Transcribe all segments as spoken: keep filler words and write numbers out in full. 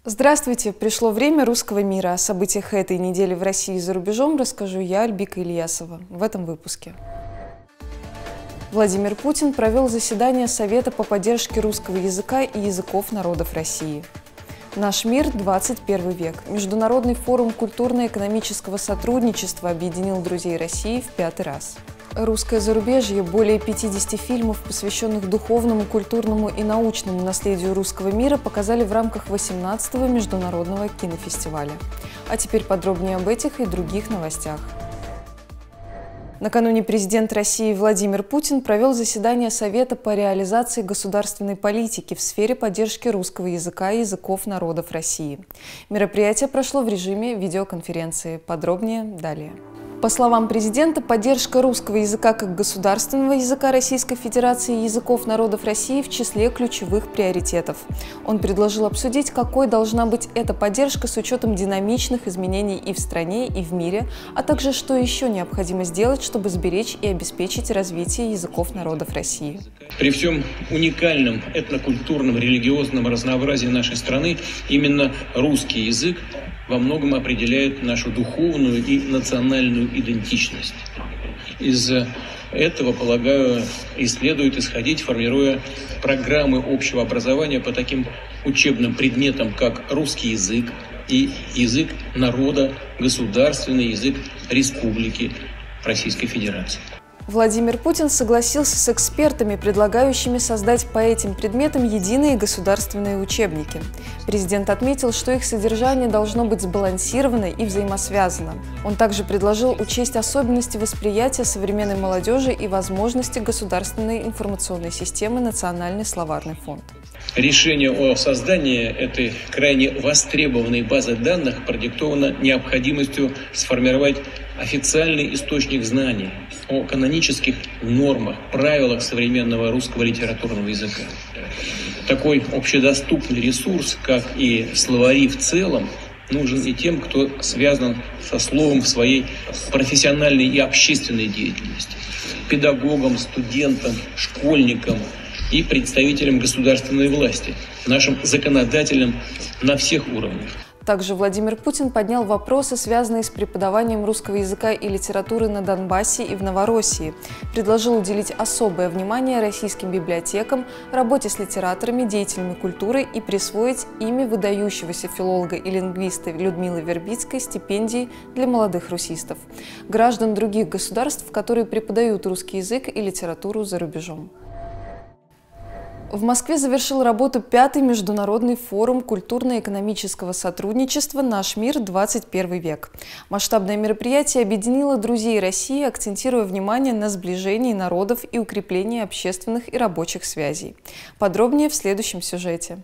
Здравствуйте! Пришло время русского мира. О событиях этой недели в России и за рубежом расскажу я, Альбика Ильясова, в этом выпуске. Владимир Путин провел заседание Совета по поддержке русского языка и языков народов России. Наш мир – двадцать первый век. Международный форум культурно-экономического сотрудничества объединил друзей России в пятый раз. Русское зарубежье, более пятидесяти фильмов, посвященных духовному, культурному и научному наследию русского мира, показали в рамках восемнадцатого международного кинофестиваля. А теперь подробнее об этих и других новостях. Накануне президент России Владимир Путин провел заседание Совета по реализации государственной политики в сфере поддержки русского языка и языков народов России. Мероприятие прошло в режиме видеоконференции. Подробнее далее. По словам президента, поддержка русского языка как государственного языка Российской Федерации и языков народов России в числе ключевых приоритетов. Он предложил обсудить, какой должна быть эта поддержка с учетом динамичных изменений и в стране, и в мире, а также что еще необходимо сделать, чтобы сберечь и обеспечить развитие языков народов России. При всем уникальном этнокультурном, религиозном разнообразии нашей страны именно русский язык во многом определяет нашу духовную и национальную идентичность. Из этого, полагаю, и следует исходить, формируя программы общего образования по таким учебным предметам, как русский язык и язык народа, государственный язык Республики Российской Федерации. Владимир Путин согласился с экспертами, предлагающими создать по этим предметам единые государственные учебники. Президент отметил, что их содержание должно быть сбалансировано и взаимосвязано. Он также предложил учесть особенности восприятия современной молодежи и возможности государственной информационной системы «Национальный словарный фонд». Решение о создании этой крайне востребованной базы данных продиктовано необходимостью сформировать официальный источник знаний о канонических нормах, правилах современного русского литературного языка. Такой общедоступный ресурс, как и словари в целом, нужен и тем, кто связан со словом в своей профессиональной и общественной деятельности. Педагогам, студентам, школьникам и представителям государственной власти, нашим законодателям на всех уровнях. Также Владимир Путин поднял вопросы, связанные с преподаванием русского языка и литературы на Донбассе и в Новороссии. Предложил уделить особое внимание российским библиотекам, работе с литераторами, деятелями культуры и присвоить имя выдающегося филолога и лингвиста Людмилы Вербицкой стипендии для молодых русистов, граждан других государств, которые преподают русский язык и литературу за рубежом. В Москве завершил работу пятый международный форум культурно-экономического сотрудничества «Наш мир. двадцать первый век». Масштабное мероприятие объединило друзей России, акцентируя внимание на сближении народов и укреплении общественных и рабочих связей. Подробнее в следующем сюжете.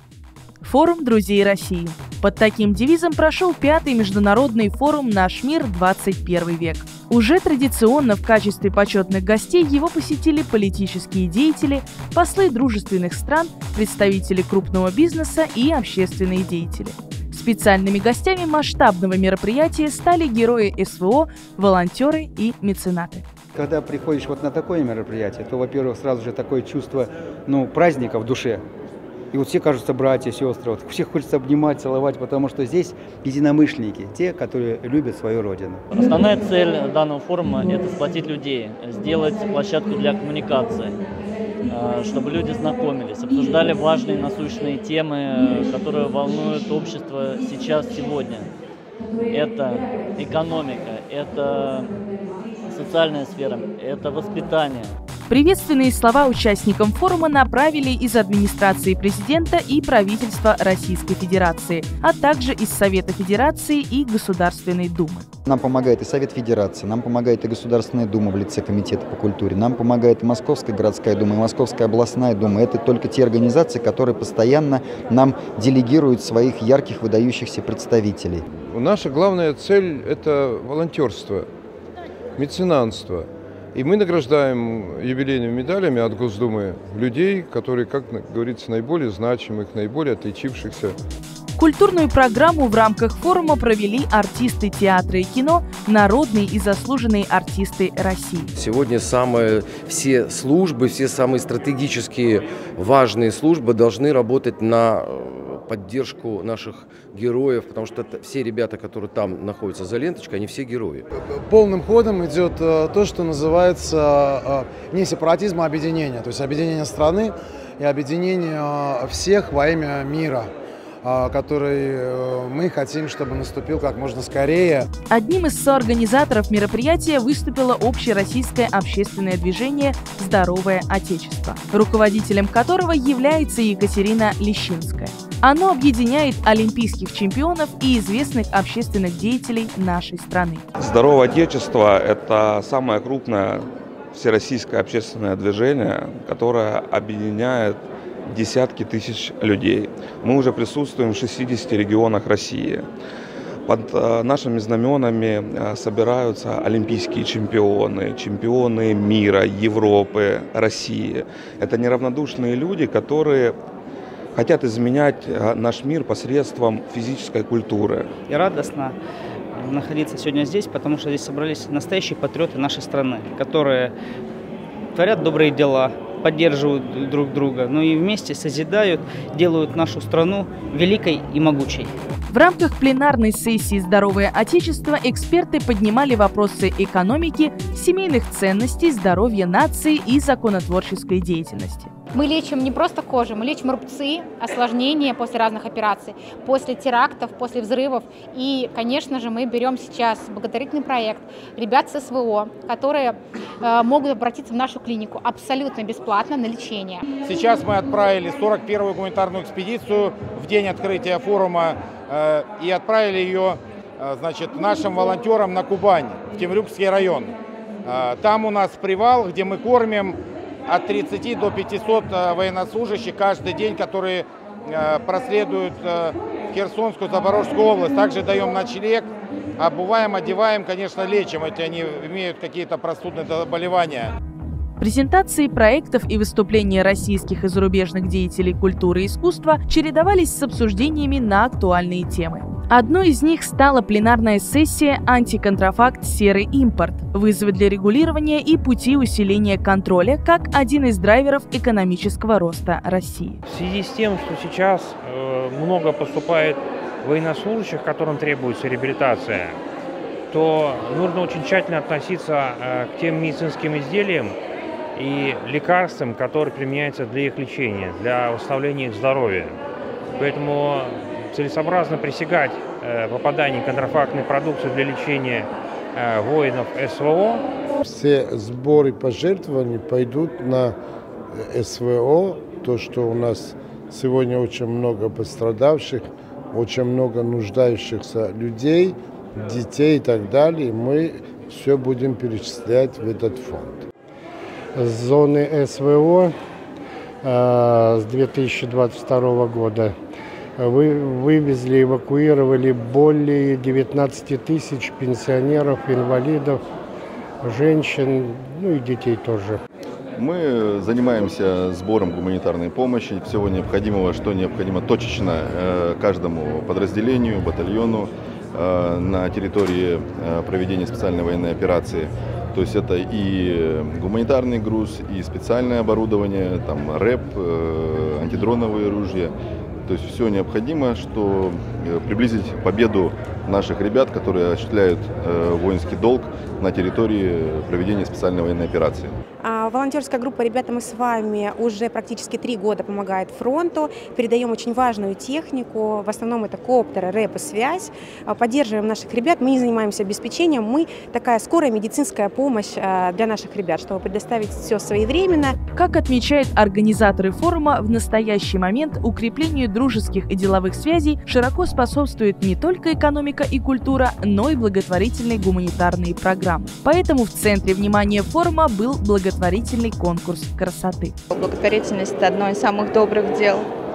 Форум друзей России. Под таким девизом прошел пятый международный форум «Наш мир. двадцать первый век». Уже традиционно в качестве почетных гостей его посетили политические деятели, послы дружественных стран, представители крупного бизнеса и общественные деятели. Специальными гостями масштабного мероприятия стали герои эс вэ о, волонтеры и меценаты. Когда приходишь вот на такое мероприятие, то, во-первых, сразу же такое чувство ну, праздника в душе. И вот все кажутся братья, сестры, вот всех хочется обнимать, целовать, потому что здесь единомышленники, те, которые любят свою родину. Основная цель данного форума – это сплотить людей, сделать площадку для коммуникации, чтобы люди знакомились, обсуждали важные насущные темы, которые волнуют общество сейчас, сегодня. Это экономика, это социальная сфера, это воспитание. Приветственные слова участникам форума направили из администрации президента и правительства Российской Федерации, а также из Совета Федерации и Государственной Думы. Нам помогает и Совет Федерации, нам помогает и Государственная Дума в лице Комитета по культуре, нам помогает и Московская городская дума, и Московская областная дума. Это только те организации, которые постоянно нам делегируют своих ярких, выдающихся представителей. Наша главная цель – это волонтерство, меценанство. И мы награждаем юбилейными медалями от Госдумы людей, которые, как говорится, наиболее значимых, наиболее отличившихся. Культурную программу в рамках форума провели артисты театра и кино, народные и заслуженные артисты России. Сегодня самые, все службы, все самые стратегические важные службы должны работать на поддержку наших героев, потому что это, все ребята, которые там находятся за ленточкой, они все герои. Полным ходом идет то, что называется не сепаратизм, а объединение. То есть объединение страны и объединение всех во имя мира, который мы хотим, чтобы наступил как можно скорее. Одним из соорганизаторов мероприятия выступило общероссийское общественное движение «Здоровое Отечество», руководителем которого является Екатерина Лещинская. Оно объединяет олимпийских чемпионов и известных общественных деятелей нашей страны. «Здоровое Отечество» – это самое крупное всероссийское общественное движение, которое объединяет десятки тысяч людей. Мы уже присутствуем в шестидесяти регионах России. Под нашими знаменами собираются олимпийские чемпионы, чемпионы мира, Европы, России. Это неравнодушные люди, которые хотят изменять наш мир посредством физической культуры. И радостно находиться сегодня здесь, потому что здесь собрались настоящие патриоты нашей страны, которые творят добрые дела, поддерживают друг друга, но и вместе созидают, делают нашу страну великой и могучей. В рамках пленарной сессии «Здоровое Отечество» эксперты поднимали вопросы экономики, семейных ценностей, здоровья нации и законотворческой деятельности. Мы лечим не просто кожу, мы лечим рубцы, осложнения после разных операций, после терактов, после взрывов. И, конечно же, мы берем сейчас благотворительный проект ребят с СВО, которые э, могут обратиться в нашу клинику абсолютно бесплатно на лечение. Сейчас мы отправили сорок первую гуманитарную экспедицию в день открытия форума э, и отправили ее э, значит, нашим волонтерам на Кубань, в Темрюкский район. Э, там у нас привал, где мы кормим от тридцати до пятисот военнослужащих каждый день, которые проследуют в Херсонскую, Запорожскую область. Также даем ночлег, обуваем, одеваем, конечно, лечим, если они имеют какие-то простудные заболевания. Презентации проектов и выступления российских и зарубежных деятелей культуры и искусства чередовались с обсуждениями на актуальные темы. Одной из них стала пленарная сессия «Антиконтрафакт. Серый импорт. Вызовы для регулирования и пути усиления контроля» как один из драйверов экономического роста России. В связи с тем, что сейчас э, много поступает военнослужащих, которым требуется реабилитация, то нужно очень тщательно относиться э, к тем медицинским изделиям и лекарствам, которые применяются для их лечения, для восстановления их здоровья. Поэтому целесообразно пресекать э, попадание контрафактной продукции для лечения э, воинов СВО. Все сборы пожертвований пойдут на СВО, то, что у нас сегодня очень много пострадавших, очень много нуждающихся людей, детей и так далее. Мы все будем перечислять в этот фонд. С зоны СВО э, с две тысячи двадцать второго года вы вывезли, эвакуировали более девятнадцати тысяч пенсионеров, инвалидов, женщин, ну и детей тоже. Мы занимаемся сбором гуманитарной помощи, всего необходимого, что необходимо точечно э, каждому подразделению, батальону э, на территории э, проведения специальной военной операции. То есть это и гуманитарный груз, и специальное оборудование, там рэп, э, антидроновые ружья. То есть все необходимо, что приблизить победу наших ребят, которые осуществляют э, воинский долг на территории проведения специальной военной операции. Волонтерская группа «Ребята, мы с вами» уже практически три года помогает фронту. Передаем очень важную технику, в основном это коптеры, рэп и связь. Поддерживаем наших ребят, мы не занимаемся обеспечением, мы такая скорая медицинская помощь для наших ребят, чтобы предоставить все своевременно. Как отмечают организаторы форума, в настоящий момент укреплению дружеских и деловых связей широко способствует не только экономика и культура, но и благотворительные гуманитарные программы. Поэтому в центре внимания форума был благотворительный конкурс красоты. Благотворительность – это одно из самых добрых дел,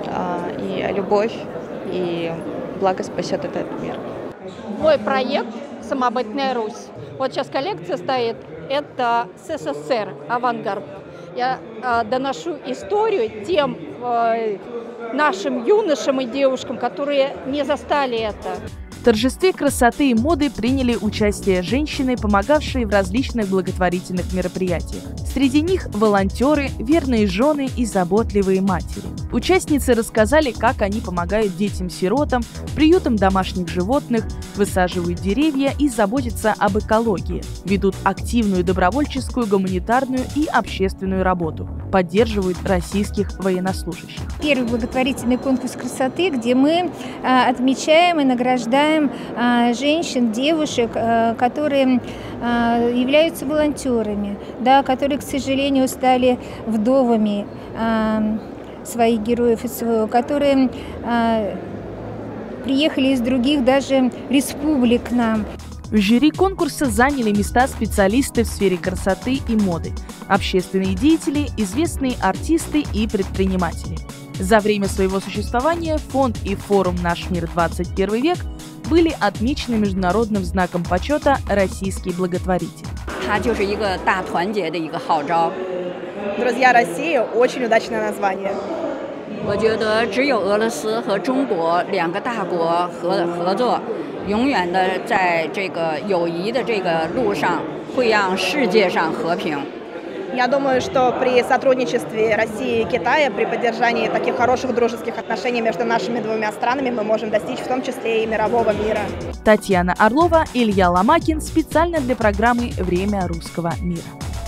и любовь, и благо спасет этот мир. Мой проект «Самобытная Русь». Вот сейчас коллекция стоит, это СССР, авангард. Я э, доношу историю тем э, нашим юношам и девушкам, которые не застали это. В торжестве красоты и моды приняли участие женщины, помогавшие в различных благотворительных мероприятиях. Среди них волонтеры, верные жены и заботливые матери. Участницы рассказали, как они помогают детям-сиротам, приютам домашних животных, высаживают деревья и заботятся об экологии, ведут активную добровольческую, гуманитарную и общественную работу, поддерживают российских военнослужащих. Первый благотворительный конкурс красоты, где мы а, отмечаем и награждаем а, женщин, девушек, а, которые а, являются волонтерами, да, которые, к сожалению, стали вдовами а, своих героев СВО, которые а, приехали из других даже республик к нам. В жюри конкурса заняли места специалисты в сфере красоты и моды, общественные деятели, известные артисты и предприниматели. За время своего существования фонд и форум «Наш мир двадцать первый век» были отмечены международным знаком почета «Российский благотворитель». Друзья России – очень удачное название. 我觉得只有俄罗斯和中国两个大国合合作，永远的在这个友谊的这个路上，会让世界上和平。 Я думаю, что при сотрудничестве России и Китая, при поддержании таких хороших дружеских отношений между нашими двумя странами, мы можем достичь в том числе и мирового мира. Татьяна Орлова, Илья Ломакин специально для программы «Время русского мира».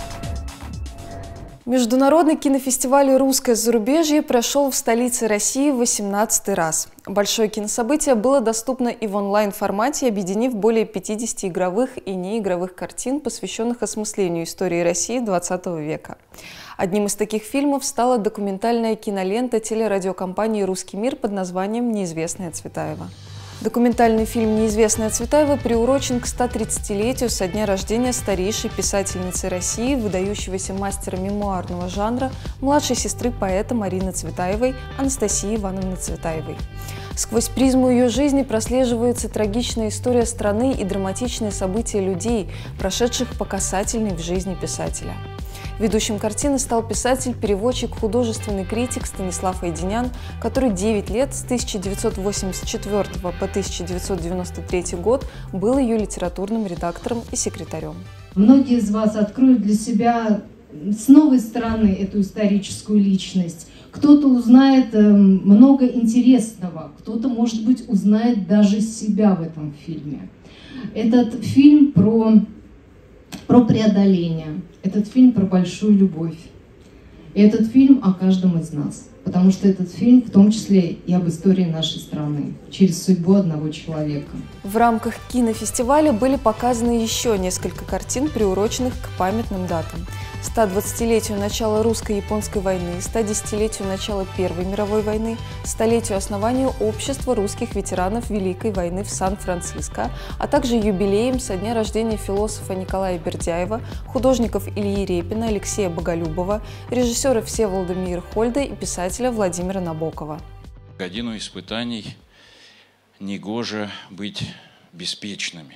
Международный кинофестиваль «Русское зарубежье» прошел в столице России в восемнадцатый раз. Большое кинособытие было доступно и в онлайн-формате, объединив более пятидесяти игровых и неигровых картин, посвященных осмыслению истории России двадцатого века. Одним из таких фильмов стала документальная кинолента телерадиокомпании «Русский мир» под названием «Неизвестная Цветаева». Документальный фильм «Неизвестная Цветаева» приурочен к стотридцатилетию со дня рождения старейшей писательницы России, выдающегося мастера мемуарного жанра, младшей сестры поэта Марины Цветаевой, Анастасии Ивановны Цветаевой. Сквозь призму ее жизни прослеживается трагичная история страны и драматичные события людей, прошедших по касательной в жизни писателя. Ведущим картины стал писатель-переводчик, художественный критик Станислав Айдинян, который девять лет, с тысяча девятьсот восемьдесят четвёртого по тысяча девятьсот девяносто третий год, был ее литературным редактором и секретарем. Многие из вас откроют для себя с новой стороны эту историческую личность. Кто-то узнает много интересного, кто-то, может быть, узнает даже себя в этом фильме. Этот фильм про, про преодоление. Этот фильм про большую любовь. И этот фильм о каждом из нас. Потому что этот фильм в том числе и об истории нашей страны, через судьбу одного человека. В рамках кинофестиваля были показаны еще несколько картин, приуроченных к памятным датам. ста двадцатилетию начала русско-японской войны, ста десятилетию начала Первой мировой войны, столетию основания Общества русских ветеранов Великой войны в Сан-Франциско, а также юбилеем со дня рождения философа Николая Бердяева, художников Ильи Репина, Алексея Боголюбова, режиссера Всеволода Мейерхольда и писателя Владимира Набокова. Годину испытаний негоже быть беспечными.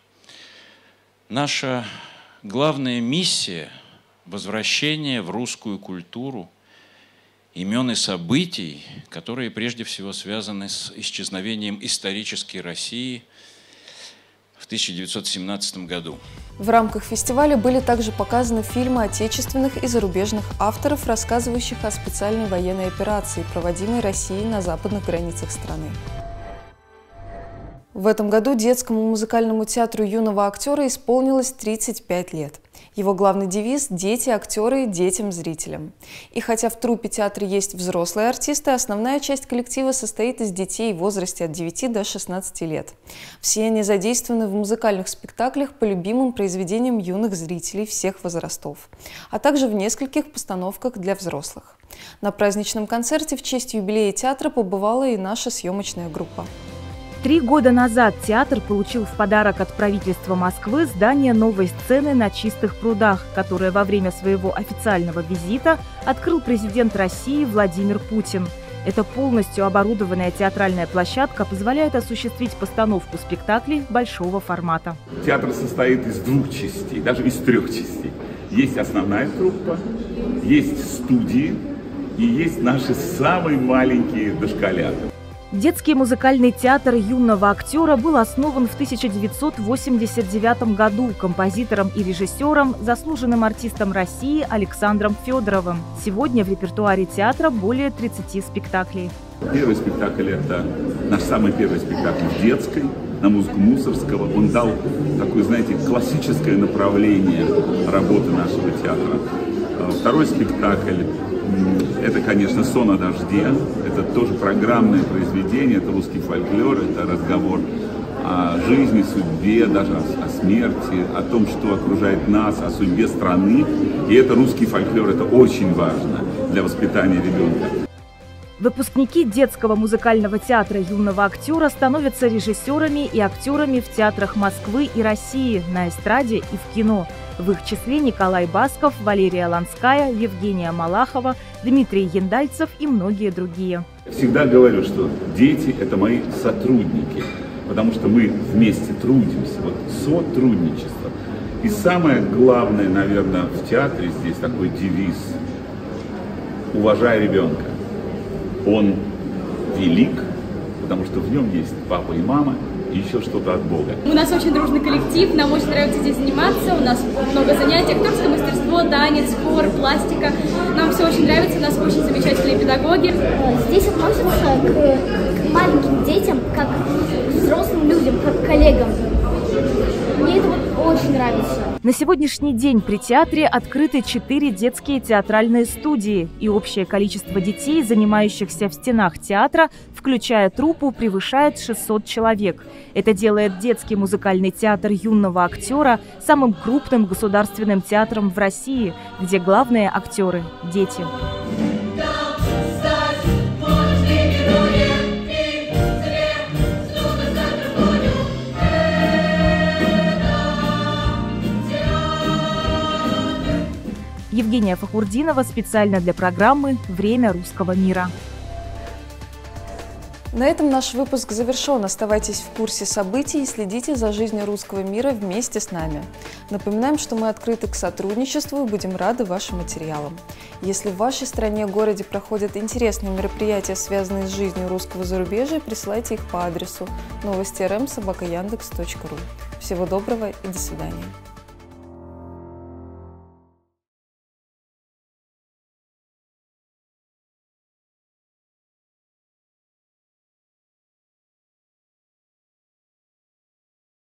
Наша главная миссия – возвращение в русскую культуру имен и событий, которые прежде всего связаны с исчезновением исторической России в тысяча девятьсот семнадцатом году. В рамках фестиваля были также показаны фильмы отечественных и зарубежных авторов, рассказывающих о специальной военной операции, проводимой Россией на западных границах страны. В этом году детскому музыкальному театру юного актера исполнилось тридцать пять лет. Его главный девиз – «Дети, актеры, детям, зрителям». И хотя в труппе театра есть взрослые артисты, основная часть коллектива состоит из детей в возрасте от девяти до шестнадцати лет. Все они задействованы в музыкальных спектаклях по любимым произведениям юных зрителей всех возрастов, а также в нескольких постановках для взрослых. На праздничном концерте в честь юбилея театра побывала и наша съемочная группа. Три года назад театр получил в подарок от правительства Москвы здание новой сцены на Чистых прудах, которое во время своего официального визита открыл президент России Владимир Путин. Эта полностью оборудованная театральная площадка позволяет осуществить постановку спектаклей большого формата. Театр состоит из двух частей, даже из трех частей. Есть основная труппа, есть студии и есть наши самые маленькие дошколята. Детский музыкальный театр юного актера был основан в тысяча девятьсот восемьдесят девятом году композитором и режиссером, заслуженным артистом России Александром Федоровым. Сегодня в репертуаре театра более тридцати спектаклей. Первый спектакль – это наш самый первый спектакль в детской, на музыку Мусоргского. Он дал такое, знаете, классическое направление работы нашего театра. Второй спектакль – это, конечно, «Сон о дожде». Это тоже программное произведение, это русский фольклор, это разговор о жизни, судьбе, даже о, о смерти, о том, что окружает нас, о судьбе страны. И это русский фольклор, это очень важно для воспитания ребенка. Выпускники детского музыкального театра юного актера становятся режиссерами и актерами в театрах Москвы и России, на эстраде и в кино. В их числе Николай Басков, Валерия Ланская, Евгения Малахова, Дмитрий Яндальцев и многие другие. Всегда говорю, что дети – это мои сотрудники, потому что мы вместе трудимся, вот сотрудничество. И самое главное, наверное, в театре здесь такой девиз «Уважай ребенка». Он велик, потому что в нем есть папа и мама, и еще что-то от Бога. У нас очень дружный коллектив, нам очень нравится здесь заниматься, у нас много занятий, актерское мастерство, танец, хор, пластика. Нам все очень нравится, у нас очень замечательные педагоги. Здесь относятся к маленьким детям, как к взрослым людям, как к коллегам. Мне это вот очень нравится. На сегодняшний день при театре открыты четыре детские театральные студии, и общее количество детей, занимающихся в стенах театра, включая труппу, превышает шестьсот человек. Это делает детский музыкальный театр юного актера самым крупным государственным театром в России, где главные актеры – дети. Евгения Фахурдинова специально для программы «Время русского мира». На этом наш выпуск завершен. Оставайтесь в курсе событий и следите за жизнью русского мира вместе с нами. Напоминаем, что мы открыты к сотрудничеству и будем рады вашим материалам. Если в вашей стране, городе проходят интересные мероприятия, связанные с жизнью русского зарубежья, присылайте их по адресу новости эр эм собака яндекс точка ру. Всего доброго и до свидания.